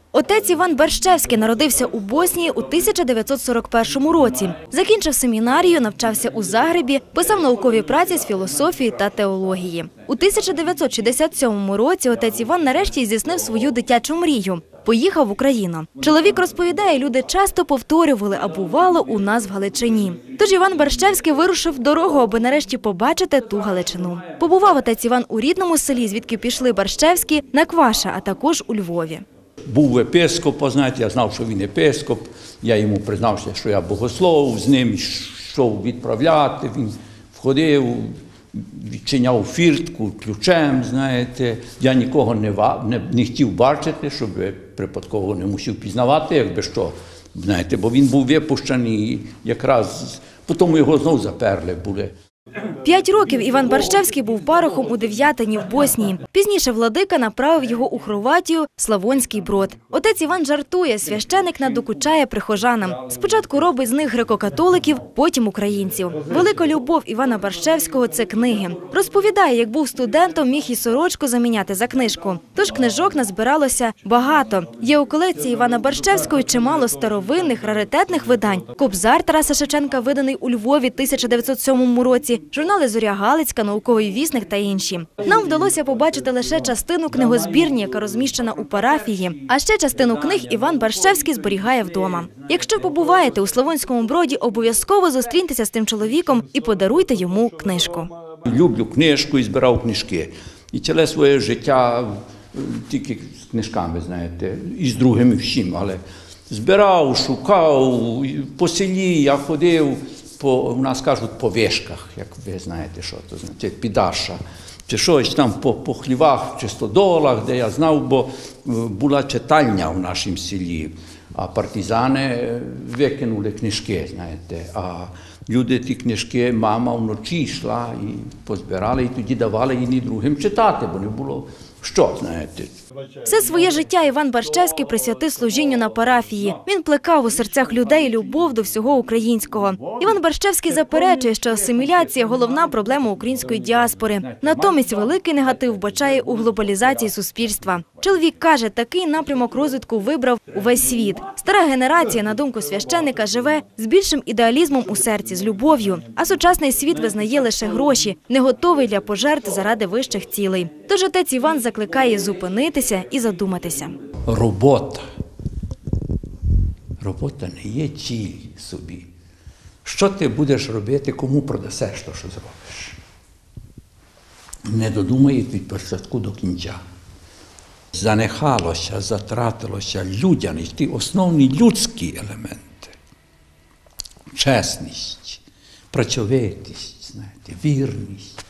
Отець Іван Берщевський народився у Боснії у 1941 році. Закінчив семінарію, навчався у Загребі, писав наукові праці з філософії та теології. У 1967 році отець Іван нарешті здійснив свою дитячу мрію – поїхав в Україну. Чоловік розповідає, люди часто повторювали, а бувало у нас в Галичині. Тож Іван Берщевський вирушив в дорогу, аби нарешті побачити ту Галичину. Побував отець Іван у рідному селі, звідки пішли Берщевські, на Кваша, а також у Львові. Був епископ, знаєте, я знав, що він епископ, я йому признався, що я богослов, з ним йшов відправляти, він входив, відчиняв фіртку ключем, знаєте. Я нікого не хотів бачити, щоб припадково не мусив пізнавати, якби що, знаєте, бо він був випущений якраз, потім його знову заперли були. 5 років Іван Берщевський був парохом у Дев'ятині в Боснії. Пізніше владика направив його у Хорватію, Славонський Брод. Отець Іван жартує, священик надокучає прихожанам. Спочатку робить з них греко-католиків, потім українців. Велика любов Івана Берщевського – це книги. Розповідає, як був студентом, міг і сорочку заміняти за книжку. Тож книжок назбиралося багато. Є у колекції Івана Берщевського чимало старовинних, раритетних видань. Кобзар Тараса Шевченка, виданий у Львові 1907 році, журнали «Зоря Галицька», «Науковий вісник» та інші. Нам вдалося побачити лише частину книгозбірні, яка розміщена у парафії. А ще частину книг Іван Берщевський зберігає вдома. Якщо побуваєте у Славонському Броді, обов'язково зустріньтеся з тим чоловіком і подаруйте йому книжку. Люблю книжку і збирав книжки. І ціле своє життя тільки з книжками, знаєте, і з другими всім. Але збирав, шукав, по селі я ходив, у нас кажуть, по вишках, як ви знаєте, що це значить, підаша, чи щось там по хлівах, чи стодолах, де я знав, бо була читальня в нашому селі, а партизани викинули книжки, знаєте, а люди ті книжки, мама вночі йшла і позбирали, і тоді давали її другим читати, бо не було що, знаєте. Все своє життя Іван Берщевський присвятив служінню на парафії. Він плекав у серцях людей любов до всього українського. Іван Берщевський заперечує, що асиміляція – головна проблема української діаспори. Натомість великий негатив вбачає у глобалізації суспільства. Чоловік каже, такий напрямок розвитку вибрав увесь світ. Стара генерація, на думку священника, живе з більшим ідеалізмом у серці, з любов'ю. А сучасний світ визнає лише гроші, не готовий для пожертв заради вищих цілей. Тож отець Іван закликає зупинитися і задуматися. Робота. Робота не є ціль собі. Що ти будеш робити, кому продасеш те, що зробиш? Не додумають від початку до кінця. Занехалося, затратилося людяність, ті основні людські елементи. Чесність, працьовитість, знаєте, вірність.